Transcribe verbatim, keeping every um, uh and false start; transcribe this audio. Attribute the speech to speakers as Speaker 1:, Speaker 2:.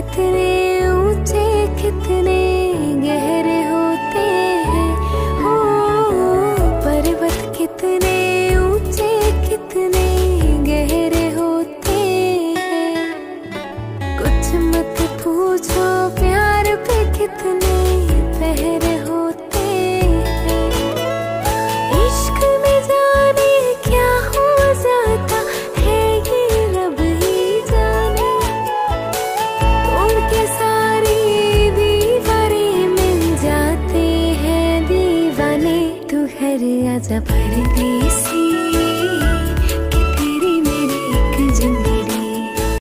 Speaker 1: कितने ऊंचे कितने गहरे होते हैं, हो पर्वत कितने ऊंचे कितने गहरे होते हैं। कुछ मत पूछो प्यार पे कितने पहरे होते हैं। इश्क में जाने क्या हो जाता है ये रब ही जाने। तोड़ के सारी दीवारें मिल जाते हैं दीवाने। तू घर आजा परदेसी।